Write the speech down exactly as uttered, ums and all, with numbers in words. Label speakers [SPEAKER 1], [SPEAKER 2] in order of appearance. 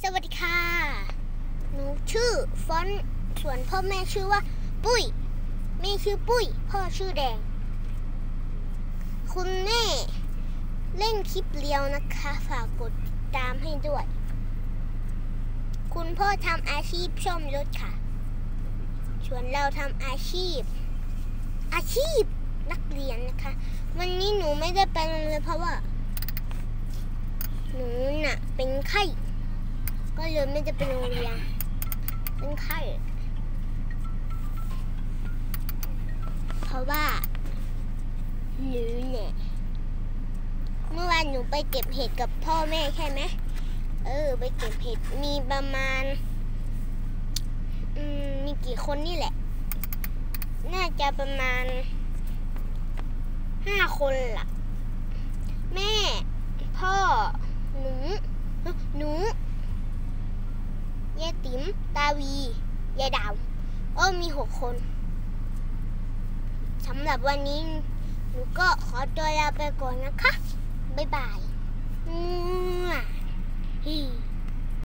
[SPEAKER 1] วัสดีค่ะหนูชื่อฟอนต์ส่วนพ่อแม่ชื่อว่าปุ้ยแม่ชื่อปุ้ยพ่อชื่อแดงคุณแม่เล่นคลิปเรียวนะคะฝากกดติดตามให้ด้วยคุณพ่อทำอาชีพซ่อมรถค่ะส่วนเราทำอาชีพอาชีพนักเรียนนะคะวันนี้หนูไม่ได้ไปโรงเรียนเพราะว่าหนูน่ะเป็นไข้ก็เลยไม่ได้ไปโรงเรียนเป็นไข้เพราะว่าหนูเนี่ยเมื่อวานหนูไปเก็บเห็ดกับพ่อแม่ใช่ไหมเออไปเก็บเห็ดมีประมาณอืมมีกี่คนนี่แหละน่าจะประมาณห้าคนล่ะแม่พ่อหนูหนูยายติ๋มตาวียายดาวเออมีหกคนสำหรับวันนี้หนูก็ขอตัวลาไปก่อนนะคะบ๊ายบาย